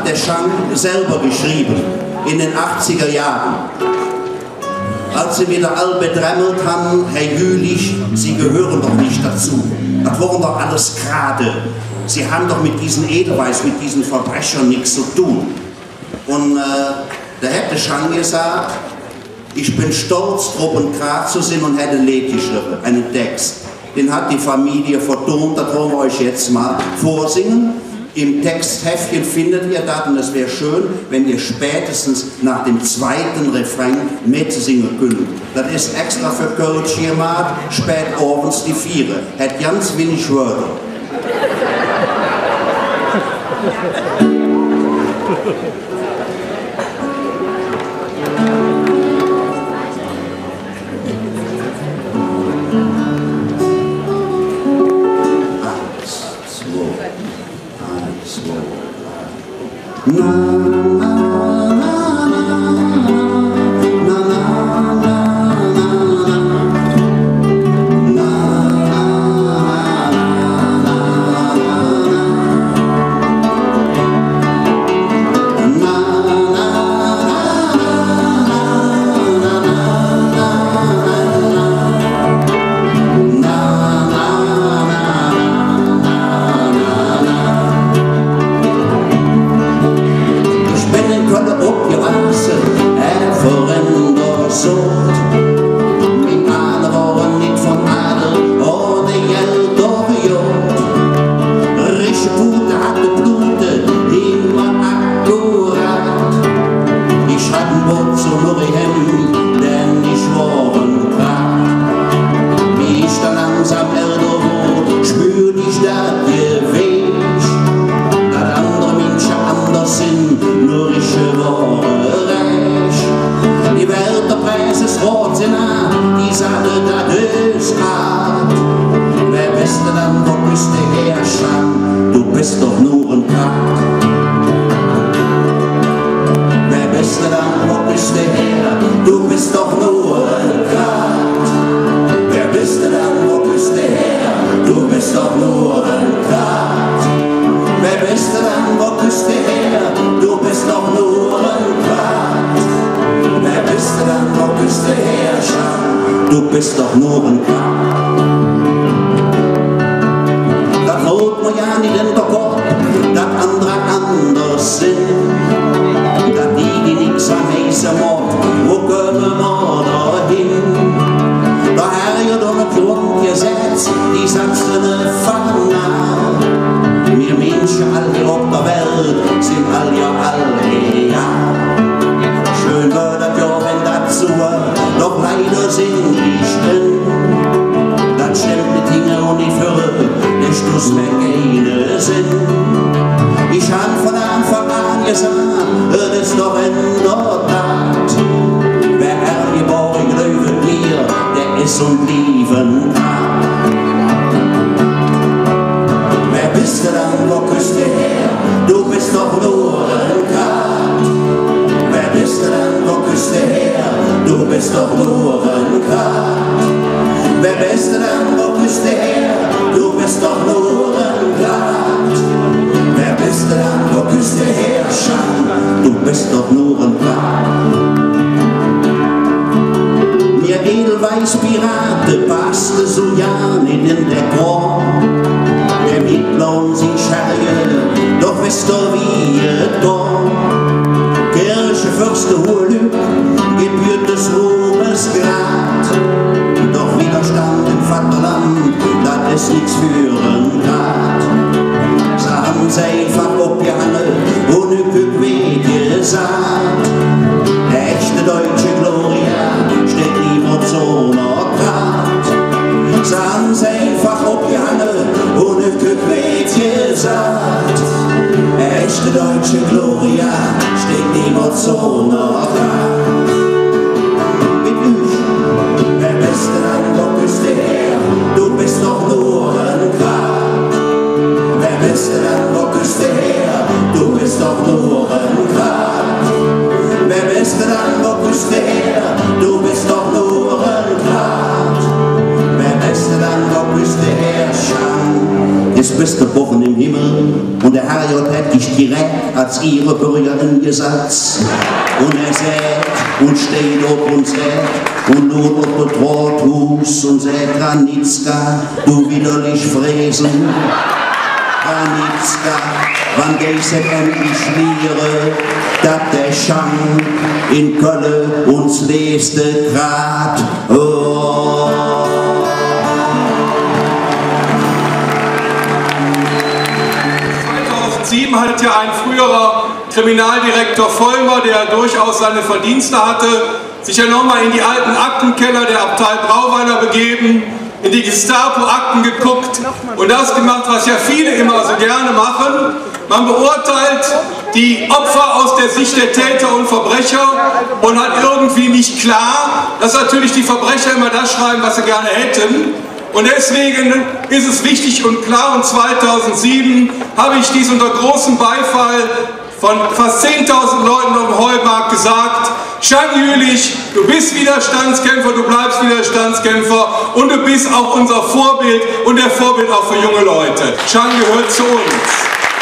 der Schank selber geschrieben, in den 80er Jahren. Als sie wieder alle bedrämmelt haben, Herr Jülich, Sie gehören doch nicht dazu. Das waren doch alles gerade. Sie haben doch mit diesen Edelweiß, mit diesen Verbrechern nichts zu tun. Und da hätte Schank gesagt, ich bin stolz drauf und gerade zu sein, und hätte ein Lied geschrieben, einen Text. Den hat die Familie vertont, das wollen wir euch jetzt mal vorsingen. Im Textheftchen findet ihr das, und es wäre schön, wenn ihr spätestens nach dem zweiten Refrain mitsingen könnt. Das ist extra für Kölsch hier mal, spät abends die Viere. Hat ganz wenig Wörter. Du bist doch nur ein Kampf. Das holt mir ja nicht in den Kopf, dass andere anders sind. Dass die nix am heißen Mord, wo können wir da hin? Da Herr ja doch ein Grundgesetz, die Sachsen fangen an. Wir Menschen alle auf der Welt sind all ja alle, ja. Schön wird das ja, wenn das so, doch leider sind die Stimmen. Das stimmt mit Dingen und nicht für, der Schluss mehr keine Sinn. Ich hab von Anfang an gesagt, es ist doch in der Tat. Wer geboren glaubt mir, der ist und lieben kann. Wer bist du dann, wo küsst du her? Du bist doch nur ein Kat. Wer bist du dann, wo küsst du her? Du bist doch nur ein Kat. Wer bist du dann, wo küsst du her? Du bist doch nur ein Kat. Wer bist du dann, wo küsst du her? Schan, du bist doch nur ein Kat. Mir Edelweiß-Pirate passte so ja nicht in der Korn. Der Mitlohn sind Scherge, doch wisst ihr wie es kommt. Kirche, Fürste, hohe Lüg, gebührt des Ruhmes Grad. Doch Widerstand im Vaterland, das ist nichts für ein Grad. Sagen sie einfach abgehandelt, ohne Glück gesagt. Der echte deutsche Gloria steht niemand so noch grad. Sagen sie einfach abgehandelt, ohne Glück gesagt. Der echte deutsche Gloria steht niemand so noch grad. Wer bist du dann, wo küsst du her? Du bist doch nur ein Grad. Wer bist du dann, wo küsst du her? Du bist doch nur ein Grad. Wer bist du dann, wo küsst du her? Du bist doch nur ein Grad. Wer bist du dann, wo küsst du her? Schan, jetzt bist du Wochen im Himmel. Und der Herrgott hat dich direkt als ihre Bürger eingesetzt. Und er sagt und steht auf und sagt und nur auf das Rothus und sagt, Granitzka, du widerlich Fräsen. Granitzka, wann gehst du endlich schmiere, dat der Schang in Köln uns leste grad. Oh. 2007 hat ja ein früherer Kriminaldirektor Vollmer, der durchaus seine Verdienste hatte, sich ja nochmal in die alten Aktenkeller der Abtei Brauweiler begeben, in die Gestapo-Akten geguckt und das gemacht, was ja viele immer so gerne machen. Man beurteilt die Opfer aus der Sicht der Täter und Verbrecher und hat irgendwie nicht klar, dass natürlich die Verbrecher immer das schreiben, was sie gerne hätten. Und deswegen ist es wichtig und klar, und 2007 habe ich dies unter großem Beifall von fast 10.000 Leuten auf dem Heumarkt gesagt: Chang Jülich, du bist Widerstandskämpfer, du bleibst Widerstandskämpfer und du bist auch unser Vorbild und der Vorbild auch für junge Leute. Chang gehört zu uns.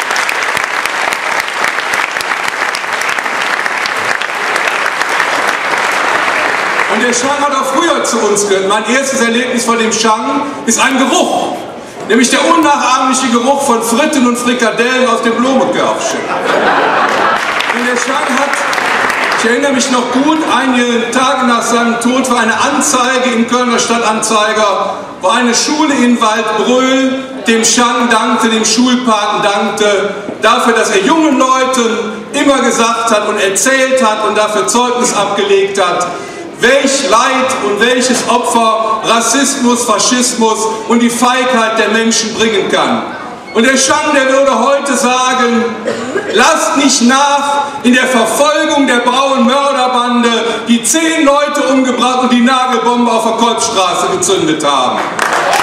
Und der Chang hat auch früher zu uns gehört. Mein erstes Erlebnis von dem Chang ist ein Geruch, nämlich der unnachahmliche Geruch von Fritten und Frikadellen aus dem Blumenkörbchen. Und der Chang hat, ich erinnere mich noch gut, einige Tage nach seinem Tod war eine Anzeige im Kölner Stadtanzeiger, wo eine Schule in Waldbröl dem Chang dankte, dem Schulpaten dankte, dafür, dass er jungen Leuten immer gesagt hat und erzählt hat und dafür Zeugnis abgelegt hat, welch Leid und welches Opfer Rassismus, Faschismus und die Feigheit der Menschen bringen kann. Und der Chang, der würde heute sagen: Lasst nicht nach in der Verfolgung der braunen Mörderbande, die 10 Leute umgebracht und die Nagelbombe auf der Kolbstraße gezündet haben.